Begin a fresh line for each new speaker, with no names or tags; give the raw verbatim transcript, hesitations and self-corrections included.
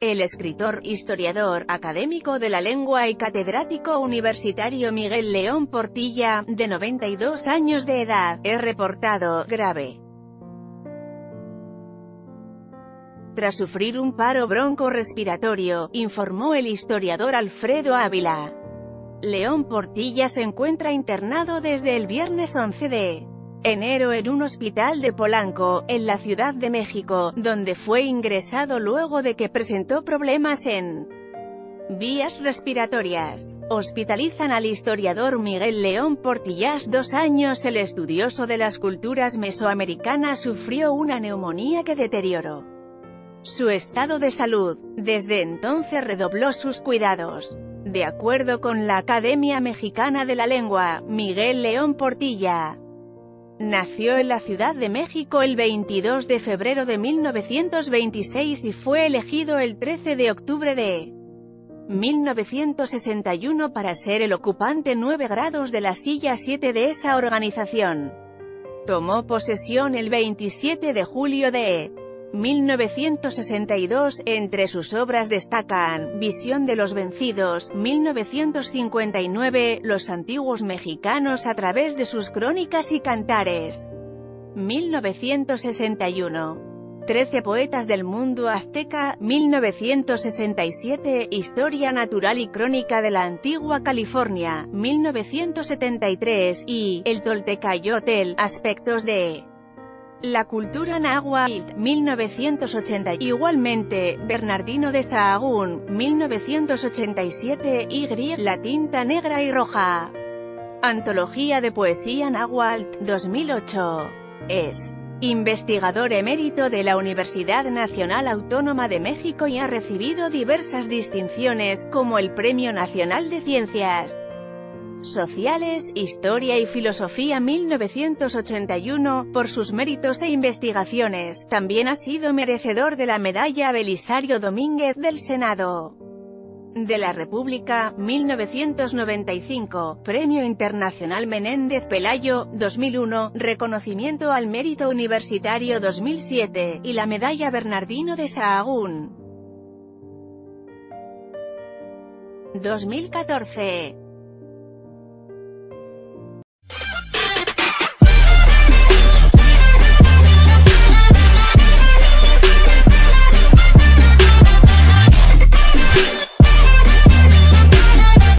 El escritor, historiador, académico de la lengua y catedrático universitario Miguel León Portilla, de noventa y dos años de edad, es reportado grave tras sufrir un paro broncorrespiratorio, informó el historiador Alfredo Ávila. León Portilla se encuentra internado desde el viernes once de enero en un hospital de Polanco, en la Ciudad de México, donde fue ingresado luego de que presentó problemas en vías respiratorias. Hospitalizan al historiador Miguel León Portilla. Dos años. El estudioso de las culturas mesoamericanas sufrió una neumonía que deterioró su estado de salud. Desde entonces redobló sus cuidados. De acuerdo con la Academia Mexicana de la Lengua, Miguel León Portilla nació en la Ciudad de México el veintidós de febrero de mil novecientos veintiséis y fue elegido el trece de octubre de mil novecientos sesenta y uno para ser el ocupante nueve grados de la silla siete de esa organización. Tomó posesión el veintisiete de julio de mil novecientos sesenta y dos, entre sus obras destacan Visión de los vencidos, mil novecientos cincuenta y nueve, Los antiguos mexicanos a través de sus crónicas y cantares, mil novecientos sesenta y uno, Trece poetas del mundo azteca, mil novecientos sesenta y siete, Historia natural y crónica de la antigua California, mil novecientos setenta y tres, y El Toltecayotl, aspectos de la cultura náhuatl, mil novecientos ochenta. Igualmente, Bernardino de Sahagún, mil novecientos ochenta y siete, Y. La tinta negra y roja. Antología de poesía náhuatl, dos mil ocho. Es investigador emérito de la Universidad Nacional Autónoma de México y ha recibido diversas distinciones, como el Premio Nacional de Ciencias Sociales, Historia y Filosofía mil novecientos ochenta y uno, por sus méritos e investigaciones. También ha sido merecedor de la Medalla Belisario Domínguez del Senado de la República, mil novecientos noventa y cinco, Premio Internacional Menéndez Pelayo, dos mil uno, Reconocimiento al Mérito Universitario dos mil siete, y la Medalla Bernardino de Sahagún dos mil catorce.